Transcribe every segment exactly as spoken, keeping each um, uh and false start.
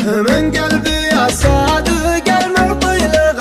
من قلبي يا صادق المعطي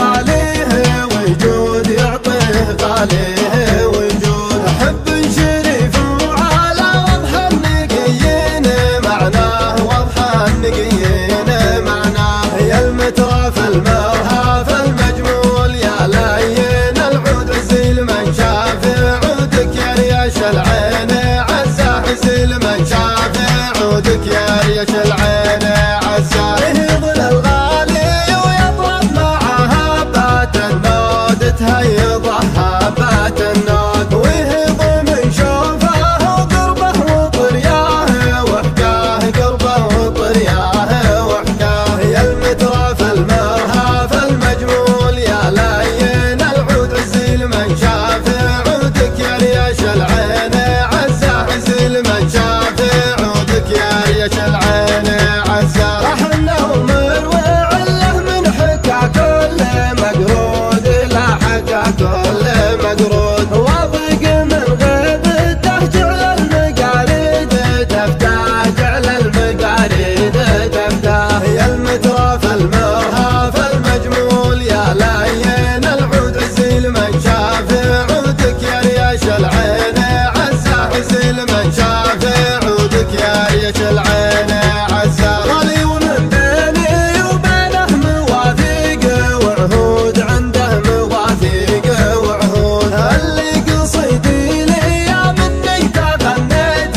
لغاليه وجود يعطيه غاليه وجود حب شريف وعلى وضح النقيين معناه وضح النقيين معناه يا المترف المرهف المجمول يا لين العود عزيل من شاف عودك يا ريش العين عزاه عزيل من شاف عودك يا ريش العين عزاه يهضل الغالي ويطرب معها بات النود تهيضه بات النود ويهض من شوفه وقربه وطرياه وحكاه قربه وطرياه وحكاه يا المترف المرهف المجمول يا لين العود عزيل من شاف عودك يا ريش العين عزاه عزيل من شاف عودك يا ريش العين عزاه احنا ومروي عله من حكا كل مقرود لا حكا كل مقرود واضق من غيبته جعل المقاريد تفتح جعل المقاريد تفتح يا المترف المرهف المجمول يا لين العود عزيل من شاف عودك يا ريش العين عزاه عزيل من شاف عودك يا ريش العين عزاه غالي ومن بيني وبينه مواثيق وعهود عنده مواثيق وعهود اللي قصيدي لي يا مني تغنيت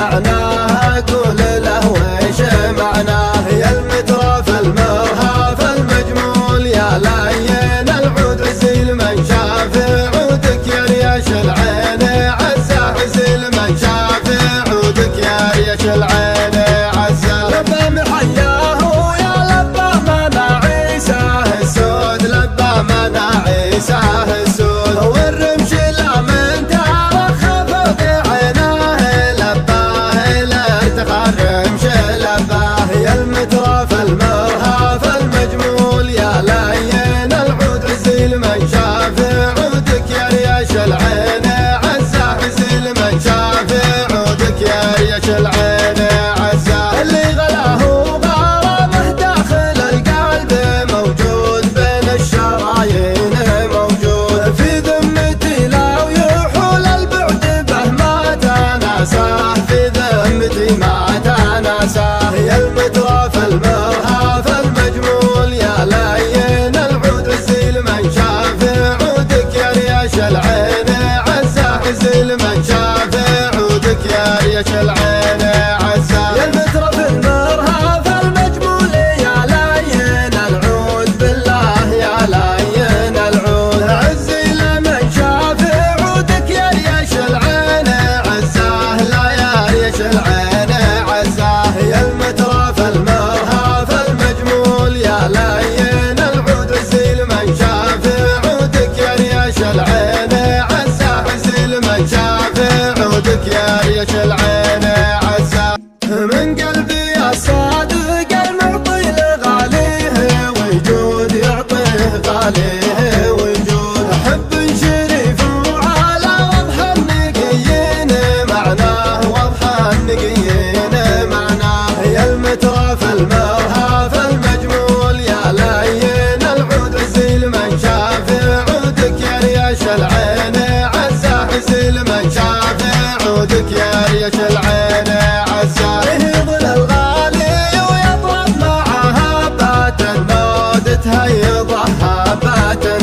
معناه اقول له ويش معناه يا المترف المرهف المجمول يا لين العود عزيل من شاف عودك يا ريش العين عزاه عزيل من شاف عودك يا ريش العين عزاه لبى محياه ويا لبى منا عيساه السود لبى منا عيساه السود والرمش لا من ترخف بعيناه لباه لا ارتخى الرمش لباه يا المترف المرهف المجمول يا لين العود عزيل من شاف عودك يا ريش العين عزاه عزيل من شاف عودك يا ريش العين عزاه اللي غلاه وغرامه داخل القلب موجود بين الشرايين موجود في ذمتي لو يحول البعد به ما تناساه في ذمتي ما تناساه يا المترف المرهف المجمول يا لين العود عزيل من شاف عودك يا ريش العين عزاه عزيل من شاف عودك يا ريش العين عزاه يا المترف المرهف المجمول يا لين العود بالله يا لين العود عزيل من شاف عودك يا ريش العين عزاه لا يا ريش العين عزاه يا المترف المرهف المجمول يا لين العود عزيل من شاف عودك يا ريش العين عزاه عزيل من شاف عودك يا ريش العين عزاه من قلبي يا صادق المعطي لغاليه وجود يعطيه غاليه وجود حب شريف وعلى وضح النقيين معناه وضح النقيين معناه يا المترف المرهف المجمول يا لين العود عزيل من شاف عودك يا ريش العين عزاه عزيل من شاف عودك يا ريش العين عزاه يهضل الغالي ويطرب معها بات النود تهيضه بات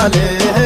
عليه